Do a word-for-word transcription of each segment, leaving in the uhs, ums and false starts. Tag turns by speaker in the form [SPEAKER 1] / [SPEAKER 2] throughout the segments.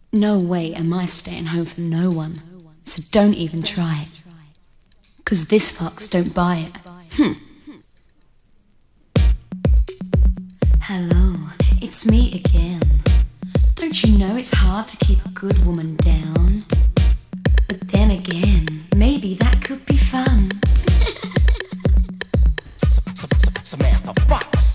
[SPEAKER 1] No way am I staying home for no one. So don't even try it. Cause this fucks don't buy it. Hm. Hello, it's me again. Don't you know it's hard to keep a good woman down? But then again, maybe that could be fun.
[SPEAKER 2] Samantha Fox.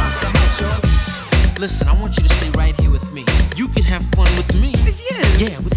[SPEAKER 3] Listen, I want you to stay right here with me. You can have fun with me.
[SPEAKER 2] With you?
[SPEAKER 3] Yeah, with